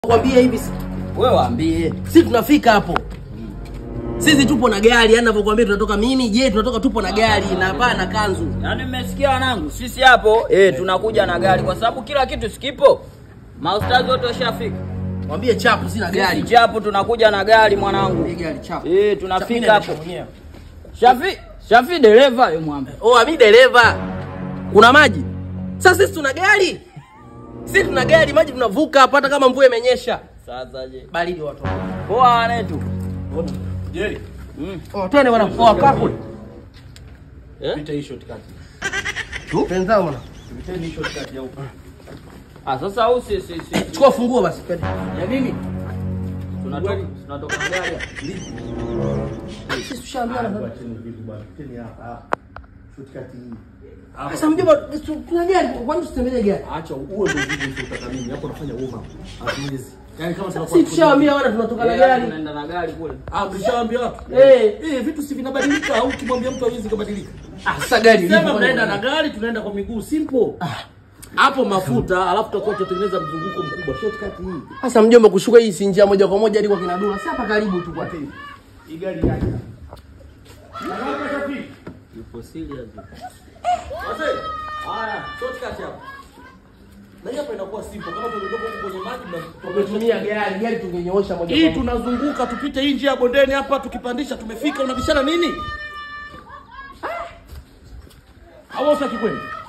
Kwambie hivi wewe waambie. Sisi tunafika hapo. Sisi tupo na gari, yani ninapokuambia tunatoka mimi, tunatoka tupo na gari na hapana kanzu. Yaani mmesikia wanangu, sisi hapo tunakuja na gari kwa sababu kila kitu sikipo. Maustazi wote washafika. Mwambie chapu sina gari. Chapu tunakuja na gari mwanangu. Ni gari chapu. Tunafika hapo. Shafi dereva yeye mwambe. Mimi dereva. Kuna maji. Sasa sisi tuna gari. Sisi tuna gari, maji tunavuka hapa hata kama mvua imenyesha. Sasa je. Baridi watu. Poa wanetu. Jeri. Twende bwana poa kapo. Pita hii shortcut. Penzao bwana. Pita hii shortcut ya huko. Sasa au si. Chukua funguo basi. Ya nini? Tunatoka na gari. Sisi tushaambiana bwana. Vitu bwana. Teni hapa. Shortcut hii. Sasa mjomba tuna gari, kwa nini tutembelee gari? Acha uwe ndio vitu utaka mimi. Hapo nafanya warm up. Hatuwezi. Yaani kama tunakuwa Sisi tushaambiana wana tunatoka na gari. Tunaenda na gari kule. Mlishaambia watu? Vitu si vinabadilika au ukimwambia mtu hawezi kubadilika. Sasa gari Sema mnaenda na gari, tunaenda kwa miguu, simple. Hapo mafuta, alafu tutakuwa tutengeneza mzunguko mkubwa. Shortcut hii. Sasa mjomba kushuka hii si njia moja kwa moja hadi kwa Kinadula. Si hapa karibu tu kwa tena. Hii gari yake. Yupo serious. Wazee. Haya, shortcut hapo. Na hapa inakuwa simple. Kama tunatoka huko kwenye maji Tumetumia gari tungenyoosha moja kwa hii moja. tunazunguka tupite hii njia ya bondeni hapa tukipandisha tumefika unabishana nini? Au usaki kwenda?